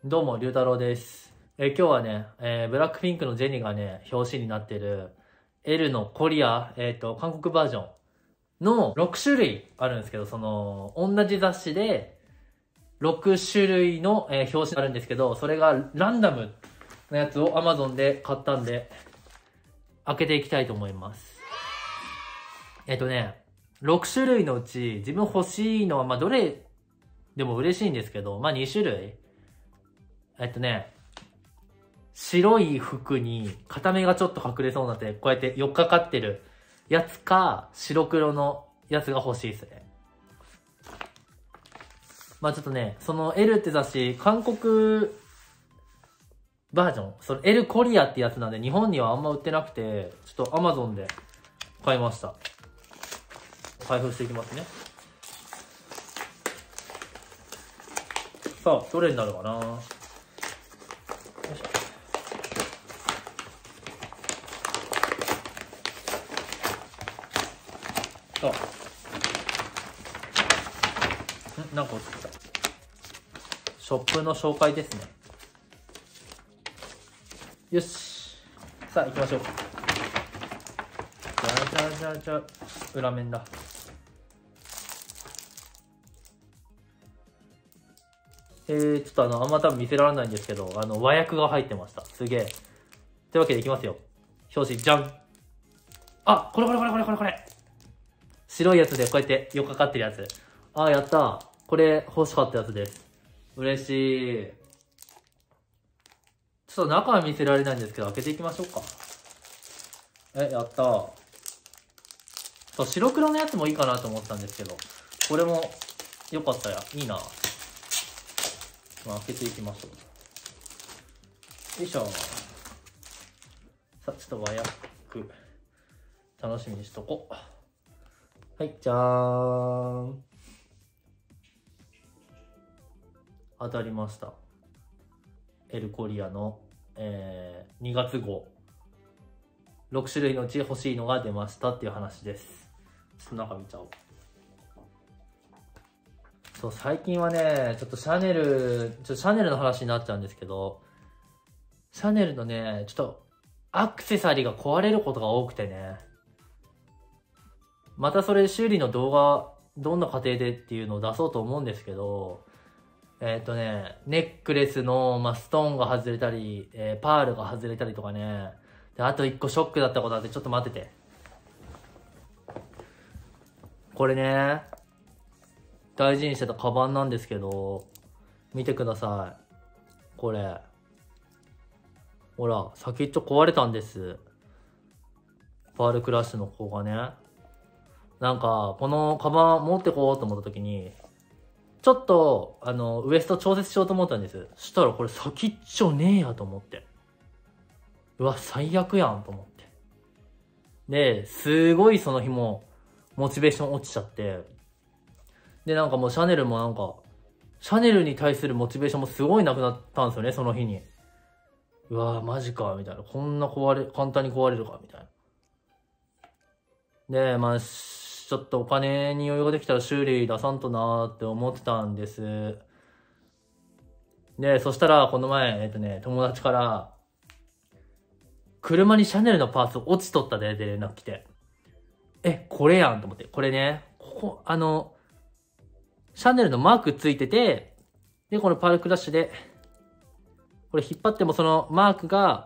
どうも、龍太郎です。今日はね、ブラックピンクのジェニーがね、表紙になってる L のコリア、韓国バージョンの6種類あるんですけど、同じ雑誌で6種類の、表紙があるんですけど、それがランダムのやつを Amazon で買ったんで、開けていきたいと思います。6種類のうち自分欲しいのは、どれでも嬉しいんですけど、2種類白い服に片目がちょっと隠れそうになって、こうやって寄っかかってるやつか、白黒のやつが欲しいですね。ちょっとね、その L って雑誌、韓国バージョン、その L コリアってやつなんで、日本にはあんま売ってなくて、ちょっと Amazon で買いました。開封していきますね。さあ、どれになるかな。よいしょ。さあ。なんか落ちてきた。ショップの紹介ですね。よし。さあ、行きましょう。じゃあ、裏面だ。ちょっとあんま多分見せられないんですけど、和訳が入ってました。すげえ。というわけでいきますよ。表紙、じゃん。あ、これ。白いやつでこうやって寄っかかってるやつ。あ、やったー。これ欲しかったやつです。嬉しい。ちょっと中は見せられないんですけど、開けていきましょうか。やったー。そう、白黒のやつもいいかなと思ったんですけど、これも良かったや。いいな。開けていきましょう。よいしょ。さあ、ちょっと和訳、楽しみにしとこう。はい、じゃーん。当たりました。エルコリアの、2月号。6種類のうち欲しいのが出ましたっていう話です。ちょっと中見ちゃおう。そう、最近はね、ちょっとシャネルの話になっちゃうんですけど、シャネルのね、ちょっとアクセサリーが壊れることが多くてね、またそれ修理の動画、どんな過程でっていうのを出そうと思うんですけど、ネックレスの、ストーンが外れたり、パールが外れたりとかね、で、あと1個ショックだったことあって、ちょっと待ってて。これね、大事にしてたカバンなんですけど、見てください。これ。ほら、先っちょ壊れたんです。パールクラッシュの方がね。なんか、このカバン持ってこうと思った時に、ちょっと、ウエスト調節しようと思ったんです。そしたらこれ先っちょねえやと思って。うわ、最悪やんと思って。で、すごいその日も、モチベーション落ちちゃって。で、なんかもうシャネルもなんか、シャネルに対するモチベーションもすごいなくなったんですよね、その日に。うわマジか、みたいな。こんな簡単に壊れるか、みたいな。で、ちょっとお金に余裕ができたら修理出さんとなーって思ってたんです。で、そしたら、この前、友達から、車にシャネルのパーツ落ちとったで、連絡来て。これやんと思って。これね、シャネルのマークついてて、で、このパールクラッシュで、これ引っ張ってもそのマークが、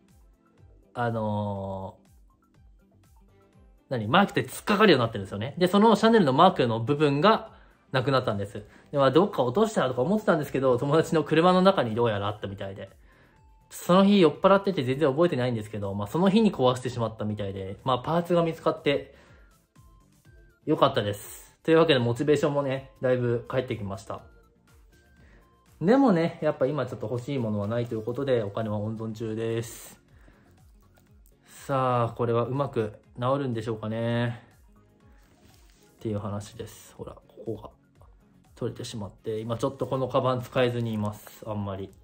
マークって突っかかるようになってるんですよね。で、そのシャネルのマークの部分がなくなったんです。で、どっか落としたらとか思ってたんですけど、友達の車の中にどうやらあったみたいで。その日酔っ払ってて全然覚えてないんですけど、その日に壊してしまったみたいで、パーツが見つかって、よかったです。というわけで、モチベーションもね、だいぶ返ってきました。でもね、やっぱ今ちょっと欲しいものはないということで、お金は温存中です。さあ、これはうまく治るんでしょうかね。っていう話です。ほら、ここが取れてしまって、今ちょっとこのカバン使えずにいます。あんまり。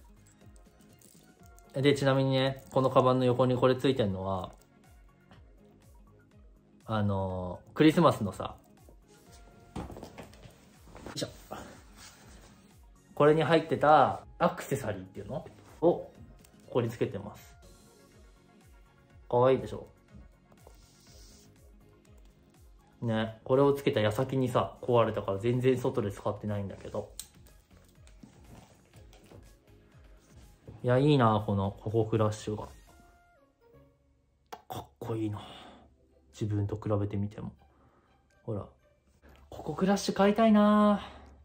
で、ちなみにね、このカバンの横にこれついてるのは、クリスマスのさ、よいしょ。 これに入ってたアクセサリーっていうのをここにつけてます。かわいいでしょね。これをつけた矢先にさ、壊れたから全然外で使ってないんだけど。いや、いいな、このココクラッシュが。かっこいいな。自分と比べてみても。ほら。ココクラッシュ買いたいな。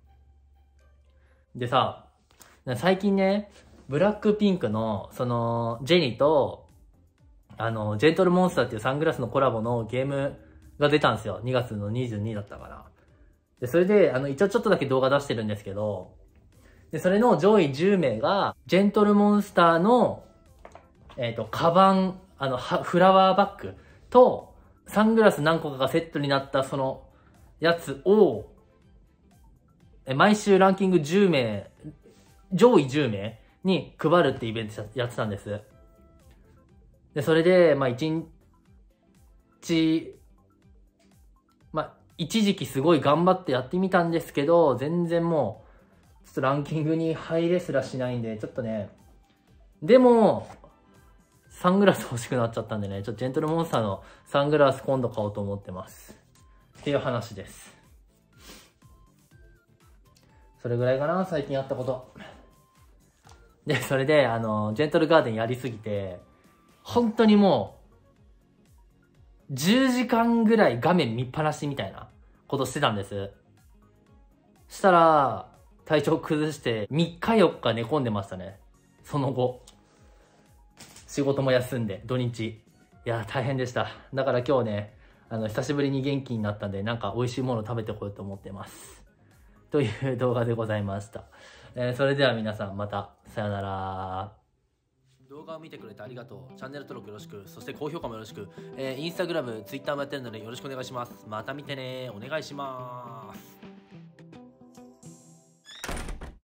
でさ、最近ね、ブラックピンクの、ジェニーと、ジェントルモンスターっていうサングラスのコラボのゲームが出たんですよ。2月の22だったかな。で、それで、一応ちょっとだけ動画出してるんですけど、で、それの上位10名が、ジェントルモンスターの、カバン、フラワーバッグと、サングラス何個かがセットになったそのやつを、毎週ランキング10名、上位10名に配るってイベントやってたんです。で、それで、1日、一時期すごい頑張ってやってみたんですけど、全然もう、ちょっとランキングに入れすらしないんで、ちょっとね、でも、サングラス欲しくなっちゃったんでね、ちょっとジェントルモンスターのサングラス今度買おうと思ってます。っていう話です。それぐらいかな、最近やったこと。で、それで、ジェントルガーデンやりすぎて、本当にもう、10時間ぐらい画面見っぱなしみたいなことしてたんです。したら、体調崩して3日4日寝込んでましたね。その後。仕事も休んで、土日。いや、大変でした。だから今日ね、久しぶりに元気になったんで、なんか美味しいもの食べてこようと思ってます。という動画でございました。それでは皆さんまた、さよなら。動画を見てくれてありがとう。チャンネル登録よろしく。そして高評価もよろしく。インスタグラム、ツイッターもやってるのでよろしくお願いします。また見てね。お願いします。